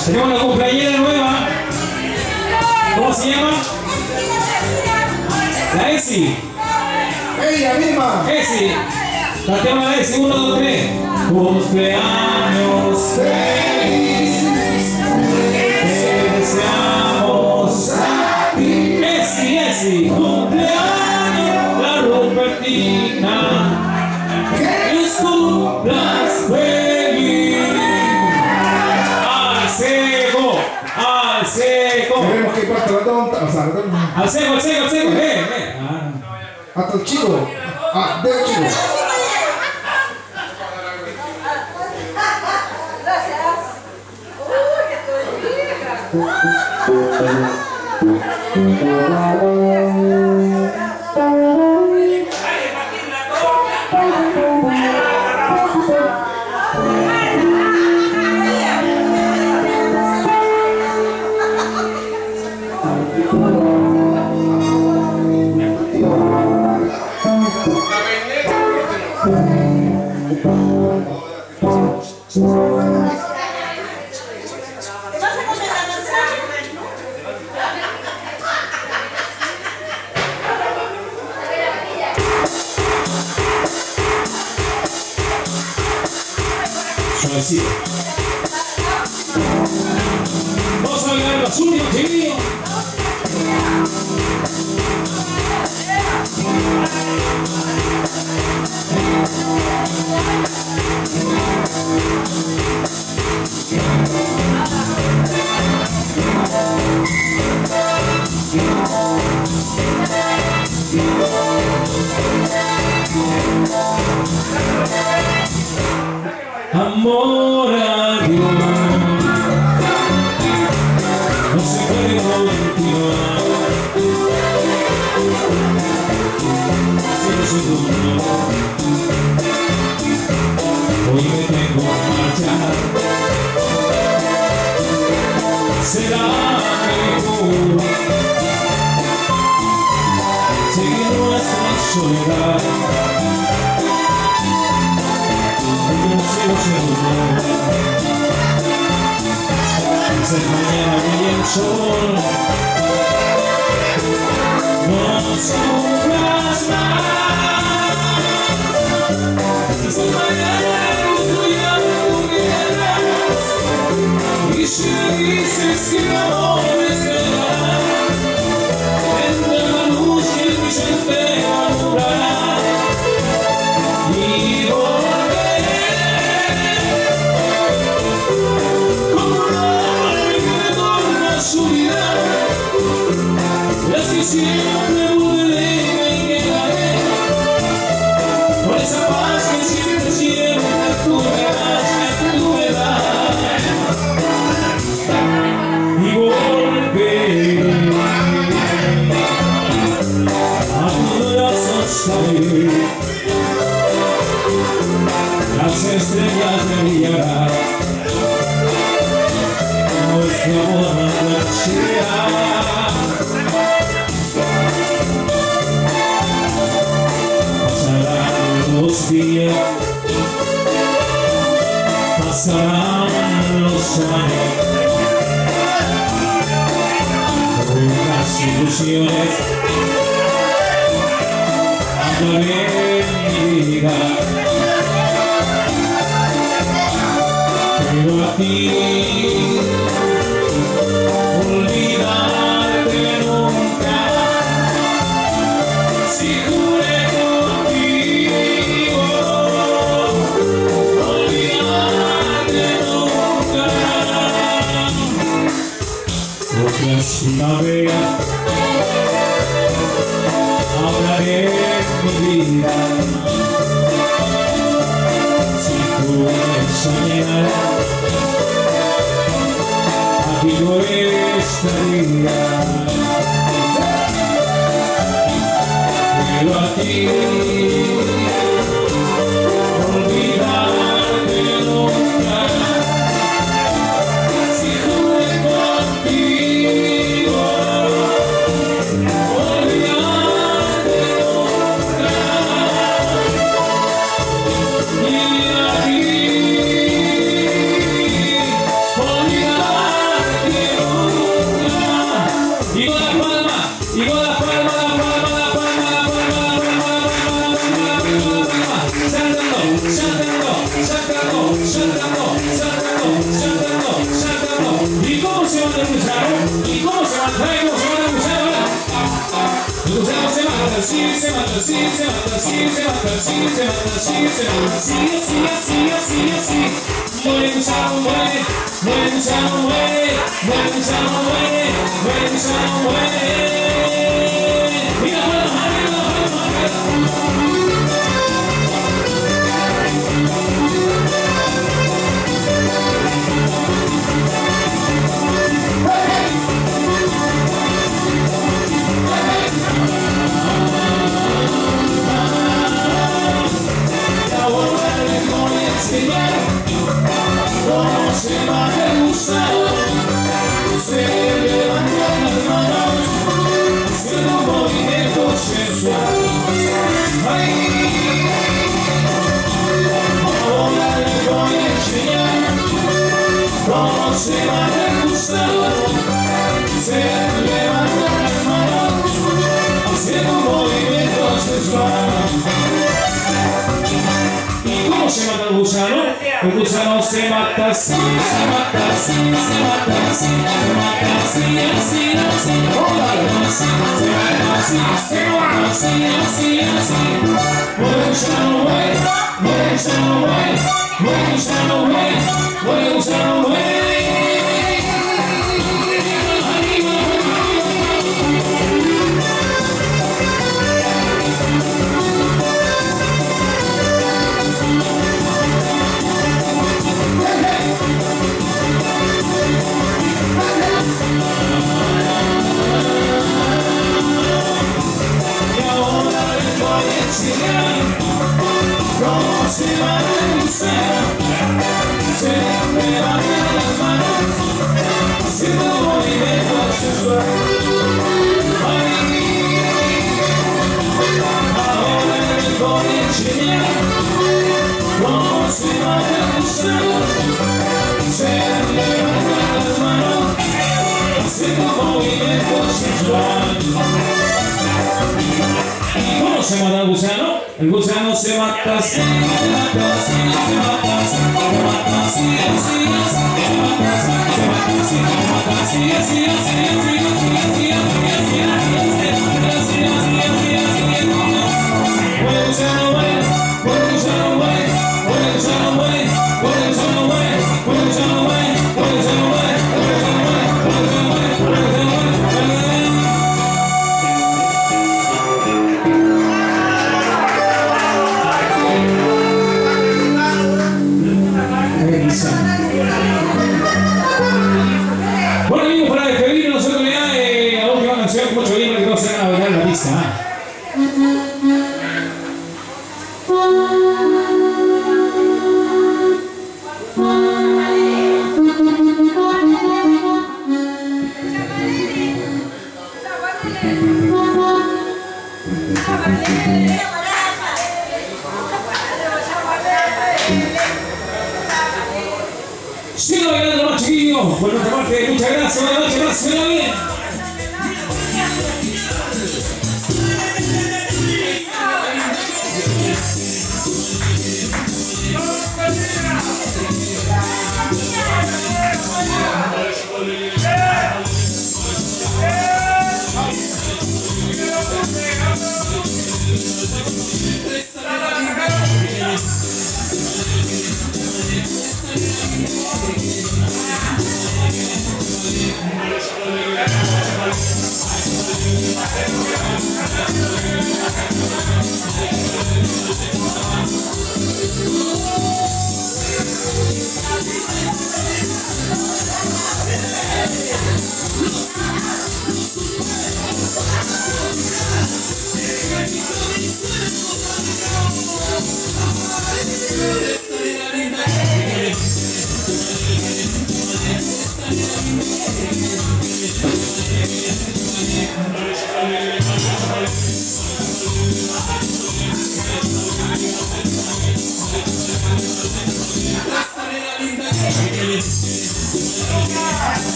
Tenemos una cumpleañera nueva. ¿Cómo se llama? La Esi. ¡Ella misma! Esi. Cantemos la Esi. 1, 2, 3. Cumpleaños feliz. Te deseamos a ti. Esi, Esi. Cumpleaños la Rupertina. Que los cumplas feliz. Al seco. Al seco. Tenemos que ir para tratar o sea, al seco, al seco, al seco. hasta el chico. Ah, del chico. Suavecito. Vamos a bailar los últimos chiquillos. Amor a Dios, no se puede continuar. Si no soy tu amor, hoy me tengo que marchar. Será mejor seguir nuestra soledad. Ser mañana brilla el sol. No sufras más. Si mañana tú ya no tuvieras, y si dices que no es verdad, tendrá la luz que el vision te alumbrará. Y siempre volveré y me quedaré por esa paz que siempre, siempre tú me das, que tú me das. Y volveré a tus brazos caer, las estrellas brillarán, nuestro amor marchará. Los días pasarán, los años, con las ilusiones hablaré mi vida, pero a ti olvidarte nunca. Si juré otras primaveras hablaré mi vida. Si tú me soñarás, El gusano se mata así, se mata así, se mata así, se mata así, así, así, así. When you shine away, when you shine away, when you shine away, when you shine away. Como se va a gusano, se levanta las manos, haciendo movimiento sensual. Ahora me voy a enseñar cómo se va a gusano, se levanta las manos, haciendo movimiento sensual. ¿Cómo se mata el gusano? El gusano se mata así, se mata así, se mata así, se mata así, así, así, se mata así, se mata así, se mata así, así, así, así, bueno, amigos, para despedirnos nosotros ya la última canción, mucho bien, que todos se van a bailar la pista. Sigo bailando más, chiquillos. Por nuestra parte, muchas gracias. Buenas noches, gracias. Bien.